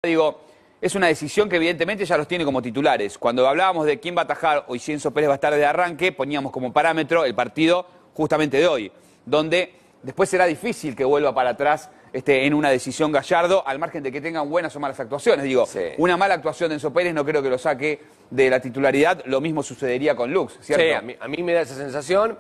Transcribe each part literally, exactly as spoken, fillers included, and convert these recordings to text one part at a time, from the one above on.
Digo, es una decisión que evidentemente ya los tiene como titulares. Cuando hablábamos de quién va a atajar o si Enzo Pérez va a estar de arranque, poníamos como parámetro el partido justamente de hoy, donde después será difícil que vuelva para atrás este, en una decisión Gallardo, al margen de que tengan buenas o malas actuaciones. Digo, sí. Una mala actuación de Enzo Pérez no creo que lo saque de la titularidad. Lo mismo sucedería con Lux, ¿cierto? Sí, a mí, a mí me da esa sensación.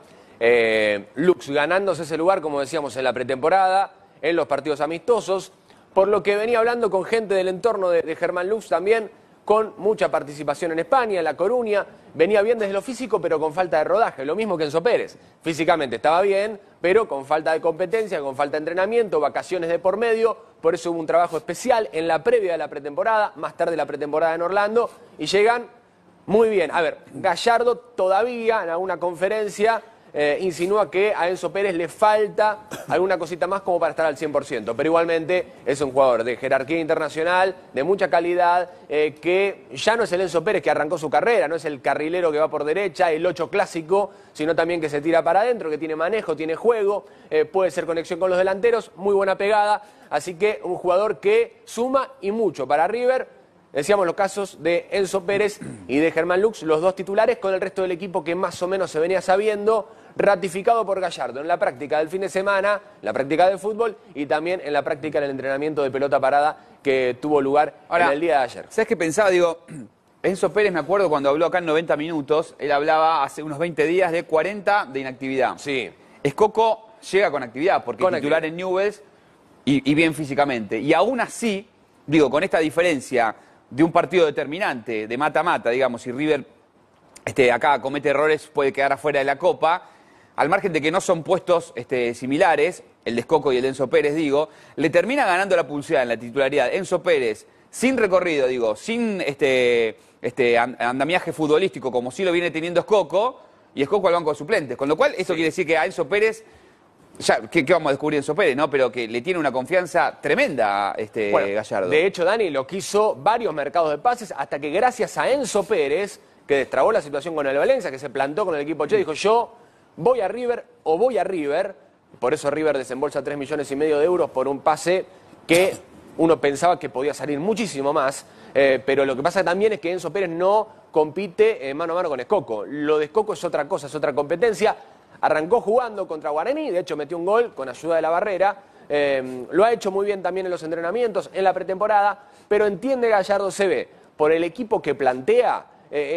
Eh, Lux ganándose ese lugar, como decíamos, en la pretemporada, en los partidos amistosos, por lo que venía hablando con gente del entorno de, de Germán Lux también, con mucha participación en España, en La Coruña, venía bien desde lo físico, pero con falta de rodaje, lo mismo que Enzo Pérez. Físicamente estaba bien, pero con falta de competencia, con falta de entrenamiento, vacaciones de por medio, por eso hubo un trabajo especial en la previa de la pretemporada, más tarde la pretemporada en Orlando, y llegan muy bien. A ver, Gallardo todavía en alguna conferencia Eh, insinúa que a Enzo Pérez le falta alguna cosita más como para estar al cien por ciento, pero igualmente es un jugador de jerarquía internacional, de mucha calidad, eh, que ya no es el Enzo Pérez que arrancó su carrera, no es el carrilero que va por derecha, el ocho clásico, sino también que se tira para adentro, que tiene manejo, tiene juego, eh, puede ser conexión con los delanteros, muy buena pegada, así que un jugador que suma y mucho para River. Decíamos los casos de Enzo Pérez y de Germán Lux, los dos titulares, con el resto del equipo que más o menos se venía sabiendo, ratificado por Gallardo en la práctica del fin de semana, en la práctica de fútbol y también en la práctica del entrenamiento de pelota parada que tuvo lugar Ahora, en el día de ayer. ¿Sabes qué pensaba? Digo, Enzo Pérez, me acuerdo cuando habló acá en noventa minutos, él hablaba hace unos veinte días de cuarenta de inactividad. Sí. Escoco llega con actividad porque con es titular actividad. en Newell's y, y bien físicamente. Y aún así, digo, con esta diferencia de un partido determinante, de mata-mata, digamos, si River este, acá comete errores puede quedar afuera de la Copa, al margen de que no son puestos este, similares, el de Escoco y el de Enzo Pérez, digo, le termina ganando la pulsada en la titularidad Enzo Pérez, sin recorrido, digo, sin este, este andamiaje futbolístico como sí lo viene teniendo Escoco, y Escoco al banco de suplentes, con lo cual esto sí. quiere decir que a Enzo Pérez, ya, ¿qué, qué vamos a descubrir Enzo Pérez, no? Pero que le tiene una confianza tremenda este bueno, Gallardo. De hecho, Dani, lo quiso varios mercados de pases, hasta que gracias a Enzo Pérez, que destrabó la situación con el Valencia, que se plantó con el equipo Che, dijo yo voy a River o voy a River, por eso River desembolsa tres millones y medio de euros por un pase que uno pensaba que podía salir muchísimo más, eh, pero lo que pasa también es que Enzo Pérez no compite eh, mano a mano con Escoco. Lo de Escoco es otra cosa, es otra competencia. Arrancó jugando contra Guaraní, de hecho metió un gol con ayuda de la Barrera, eh, lo ha hecho muy bien también en los entrenamientos, en la pretemporada, pero entiende Gallardo, se ve, por el equipo que plantea,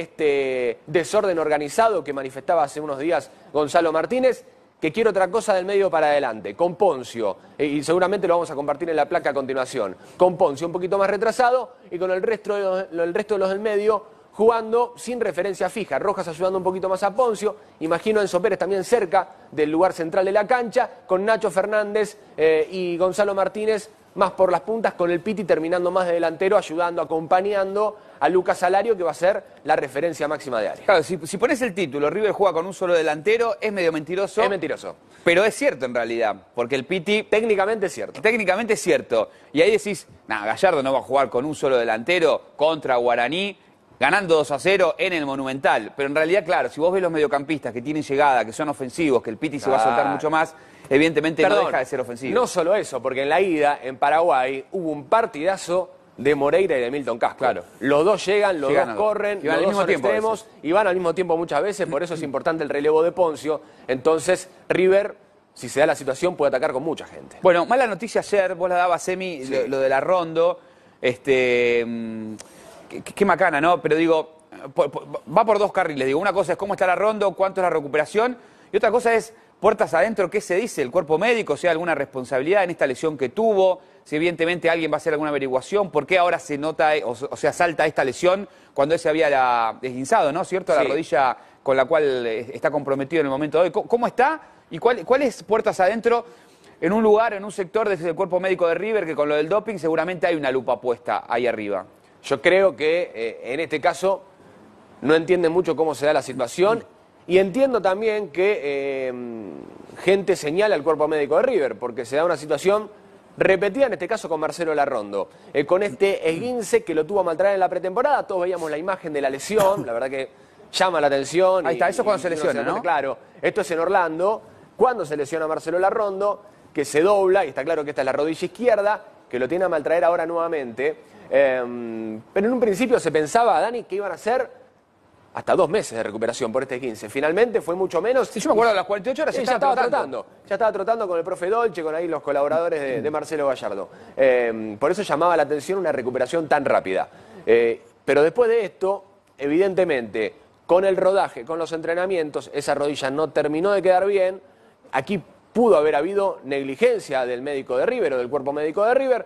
este desorden organizado que manifestaba hace unos días Gonzalo Martínez, que quiere otra cosa del medio para adelante, con Poncio, y seguramente lo vamos a compartir en la placa a continuación, con Poncio un poquito más retrasado y con el resto de los, el resto de los del medio jugando sin referencia fija, Rojas ayudando un poquito más a Poncio, imagino a Enzo Pérez también cerca del lugar central de la cancha, con Nacho Fernández eh, y Gonzalo Martínez más por las puntas, con el Piti terminando más de delantero, ayudando, acompañando a Lucas Alario, que va a ser la referencia máxima de área. Claro, si, si pones el título, River juega con un solo delantero, es medio mentiroso. Es mentiroso. Pero es cierto en realidad, porque el Piti... Técnicamente es cierto. Técnicamente es cierto. Y ahí decís, nah, Gallardo no va a jugar con un solo delantero contra Guaraní, ganando dos a cero en el Monumental. Pero en realidad, claro, si vos ves los mediocampistas que tienen llegada, que son ofensivos, que el Piti se va a soltar mucho más, evidentemente Perdón, no deja de ser ofensivo. No solo eso, porque en la ida, en Paraguay, hubo un partidazo de Moreira y de Milton Casco. Claro. Los dos llegan, los llegan dos corren, los dos son extremos y van al mismo tiempo muchas veces, por eso es importante el relevo de Poncio. Entonces, River, si se da la situación, puede atacar con mucha gente. Bueno, mala noticia ayer, vos la dabas, Emi, sí. lo, lo de la Rondo, este... Qué, qué macana, ¿no? Pero digo, por, por, va por dos carriles. Digo, una cosa es cómo está la Rondo, cuánto es la recuperación, y otra cosa es puertas adentro, ¿qué se dice? ¿El cuerpo médico? ¿Sea alguna responsabilidad en esta lesión que tuvo? Si evidentemente alguien va a hacer alguna averiguación, ¿por qué ahora se nota, o, o sea, salta esta lesión cuando él se había la, esguinzado, ¿no? ¿Cierto? Sí. La rodilla con la cual está comprometido en el momento de hoy. ¿Cómo, cómo está? ¿Y cuál, cuál es puertas adentro en un lugar, en un sector desde el cuerpo médico de River, que con lo del doping seguramente hay una lupa puesta ahí arriba? Yo creo que eh, en este caso no entienden mucho cómo se da la situación y entiendo también que eh, gente señala al cuerpo médico de River porque se da una situación repetida en este caso con Marcelo Larrondo, eh, con este esguince que lo tuvo a maltraer en la pretemporada. Todos veíamos la imagen de la lesión, la verdad que llama la atención. Ahí está, eso es cuando y, se lesiona, ¿no? Claro, esto es en Orlando, cuando se lesiona Marcelo Larrondo, que se dobla, y está claro que esta es la rodilla izquierda, que lo tiene a maltraer ahora nuevamente. Eh, pero en un principio se pensaba, Dani, que iban a ser hasta dos meses de recuperación por este quince. Finalmente fue mucho menos. Sí, yo me acuerdo, a las cuarenta y ocho horas Sí, se ya estaba estaba tratando. tratando. Ya estaba tratando con el profe Dolce, con ahí los colaboradores de, de Marcelo Gallardo. Eh, por eso llamaba la atención una recuperación tan rápida. Eh, pero después de esto, evidentemente, con el rodaje, con los entrenamientos, esa rodilla no terminó de quedar bien. Aquí pudo haber habido negligencia del médico de River o del cuerpo médico de River,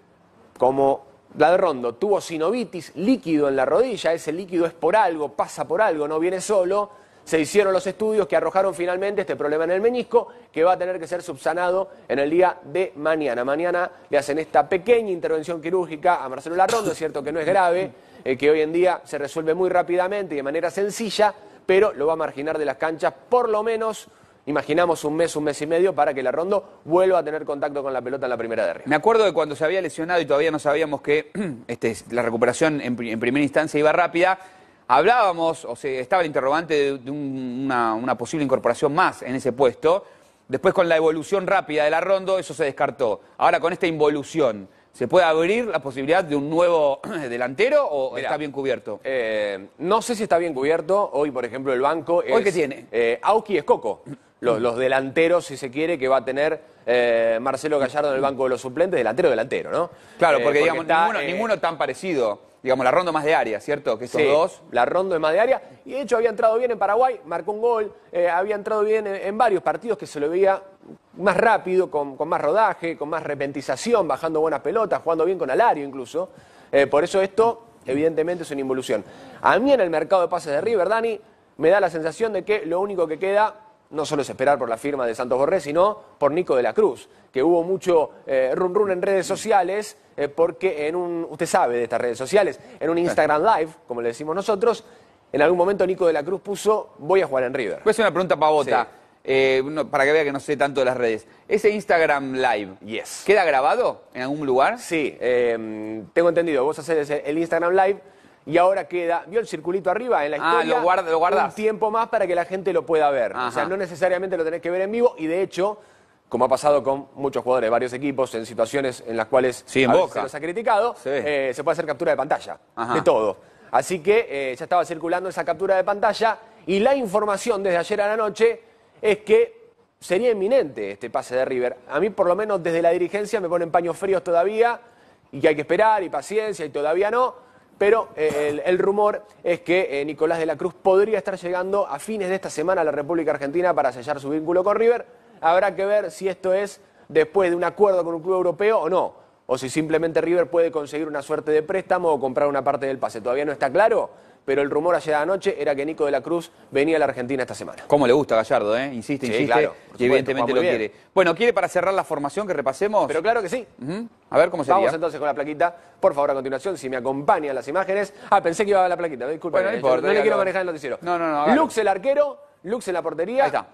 como la de Rondo tuvo sinovitis, líquido en la rodilla, ese líquido es por algo, pasa por algo, no viene solo. Se hicieron los estudios que arrojaron finalmente este problema en el menisco, que va a tener que ser subsanado en el día de mañana. Mañana le hacen esta pequeña intervención quirúrgica a Marcelo Larrondo, es cierto que no es grave, eh, que hoy en día se resuelve muy rápidamente y de manera sencilla, pero lo va a marginar de las canchas por lo menos. Imaginamos un mes, un mes y medio para que Larrondo vuelva a tener contacto con la pelota en la primera de River. Me acuerdo de cuando se había lesionado y todavía no sabíamos que este, la recuperación en, en primera instancia iba rápida. Hablábamos, o sea, estaba el interrogante de, de un, una, una posible incorporación más en ese puesto. Después, con la evolución rápida de Larrondo, eso se descartó. Ahora, con esta involución, ¿se puede abrir la posibilidad de un nuevo delantero o Mirá, está bien cubierto? Eh, no sé si está bien cubierto. Hoy, por ejemplo, el banco es... ¿Hoy qué tiene? Eh, Auski y Escoco. Los, los delanteros, si se quiere, que va a tener eh, Marcelo Gallardo en el banco de los suplentes, delantero, delantero, ¿no? Claro, porque, Eh, digamos, está, ninguno, eh, ninguno tan parecido. Digamos, Larrondo más de área, ¿cierto? Que estos sí, dos. Larrondo es más de área. Y de hecho había entrado bien en Paraguay, marcó un gol. Eh, había entrado bien en, en varios partidos que se lo veía más rápido, con, con más rodaje, con más repentización, bajando buenas pelotas, jugando bien con Alario incluso. Eh, por eso esto, evidentemente, es una involución. A mí en el mercado de pases de River, Dani, me da la sensación de que lo único que queda no solo es esperar por la firma de Santos Borré, sino por Nico de la Cruz, que hubo mucho eh, run run en redes sociales, eh, porque en un, usted sabe de estas redes sociales, en un Instagram Live, como le decimos nosotros, en algún momento Nico de la Cruz puso, voy a jugar en River. Voy a hacer una pregunta pavota, Sí. eh, no, para que vea que no sé tanto de las redes. ¿Ese Instagram Live Yes. queda grabado en algún lugar? Sí, eh, tengo entendido, vos haces el Instagram Live y ahora queda, ¿vio el circulito arriba en la Ah, historia? lo guarda- lo guardás. Un tiempo más para que la gente lo pueda ver. Ajá. O sea, no necesariamente lo tenés que ver en vivo y de hecho, como ha pasado con muchos jugadores de varios equipos en situaciones en las cuales Sí, en a veces Boca. se los ha criticado, Sí. eh, se puede hacer captura de pantalla, Ajá. de todo. Así que eh, ya estaba circulando esa captura de pantalla y la información desde ayer a la noche es que sería inminente este pase de River. A mí, por lo menos desde la dirigencia, me ponen paños fríos todavía y que hay que esperar y paciencia y todavía no. Pero eh, el, el rumor es que eh, Nicolás de la Cruz podría estar llegando a fines de esta semana a la República Argentina para sellar su vínculo con River. Habrá que ver si esto es después de un acuerdo con un club europeo o no. O si simplemente River puede conseguir una suerte de préstamo o comprar una parte del pase. Todavía no está claro, pero el rumor ayer anoche era que Nico de la Cruz venía a la Argentina esta semana. ¿Cómo le gusta a Gallardo, eh? Insiste, Sí, insiste. claro, por Y supuesto, evidentemente juega lo muy bien. quiere. Bueno, ¿quiere para cerrar la formación que repasemos? Pero claro que sí. Ujú. A ver cómo sería. Vamos entonces con la plaquita. Por favor, a continuación, si me acompañan las imágenes. Ah, pensé que iba a la plaquita, disculpen. Bueno, no eh, importa, yo no le dígalo. quiero manejar el noticiero. No, no, no, hágalo. Lux el arquero, Lux en la portería. Ahí está.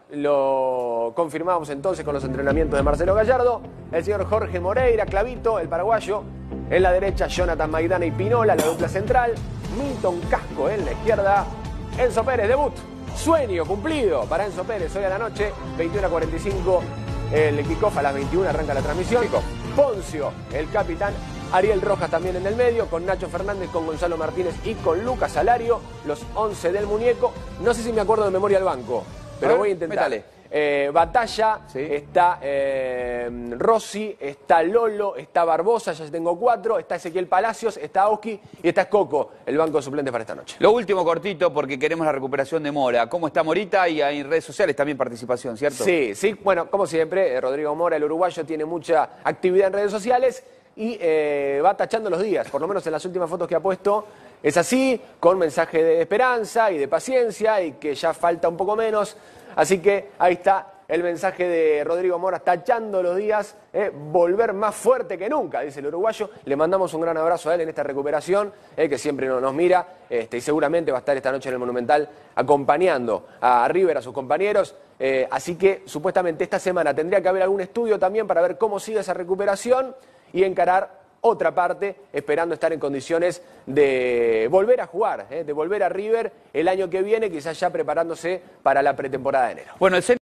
Lo confirmamos entonces con los entrenamientos de Marcelo Gallardo. El señor Jorge Moreira, Clavito, el paraguayo. En la derecha, Jonathan Maidana y Pinola, la dupla central. Milton Casco en la izquierda. Enzo Pérez, debut. Sueño cumplido para Enzo Pérez hoy a la noche, veintiuna a cuarenta y cinco. El kickoff a las veintiuna arranca la transmisión. Kickoff. Poncio, el capitán. Ariel Rojas también en el medio, con Nacho Fernández, con Gonzalo Martínez y con Lucas Alario, los once del muñeco. No sé si me acuerdo de memoria al banco, pero A ver, voy a intentar. métale. Eh, Batalla, Sí. está eh, Rossi, está Lolo, está Barbosa, ya tengo cuatro, está Ezequiel Palacios, está Auski y está Coco, el banco de suplentes para esta noche. Lo último cortito, porque queremos la recuperación de Mora. ¿Cómo está Morita? Y hay en redes sociales también participación, ¿cierto? Sí, sí, bueno, como siempre, eh, Rodrigo Mora, el uruguayo, tiene mucha actividad en redes sociales y eh, va tachando los días, por lo menos en las últimas fotos que ha puesto. Es así, con mensaje de esperanza y de paciencia y que ya falta un poco menos. Así que ahí está el mensaje de Rodrigo Mora, tachando los días, eh, volver más fuerte que nunca, dice el uruguayo. Le mandamos un gran abrazo a él en esta recuperación, eh, que siempre nos, nos mira, este, y seguramente va a estar esta noche en el Monumental acompañando a River, a sus compañeros. Eh, así que supuestamente esta semana tendría que haber algún estudio también para ver cómo sigue esa recuperación y encarar otra parte, esperando estar en condiciones de volver a jugar, eh, de volver a River el año que viene, quizás ya preparándose para la pretemporada de enero. Bueno, el